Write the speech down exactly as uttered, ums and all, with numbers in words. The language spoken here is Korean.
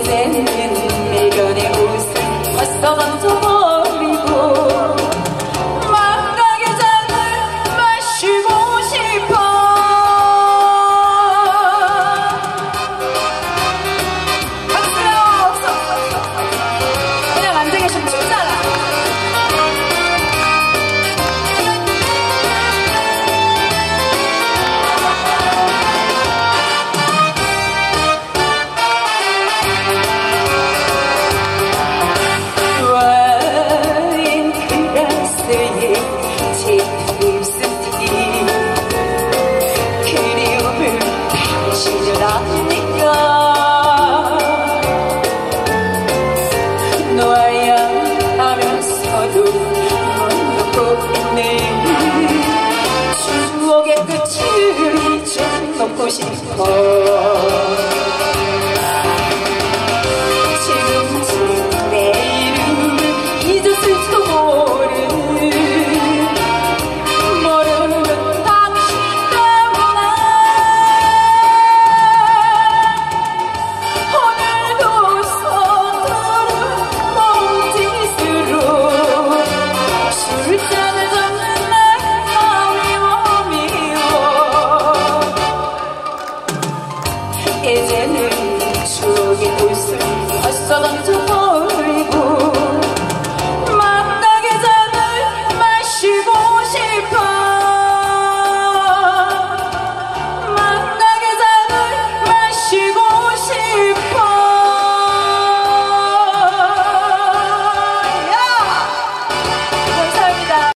이제는 내견의 옷을 벌써 던져버리고 망각의 잔을 마시고 싶어. 박수요. 그냥 앉아 계시면 춥잖아. 그리움을 당신을 아니까 놓아야 하면서도 못 놓고 있는 추억의 끝을 이제 놓고 싶어. 지금쯤 내 이름을 잊었을지도 모르는 이제는 추억의 옷을 벗어던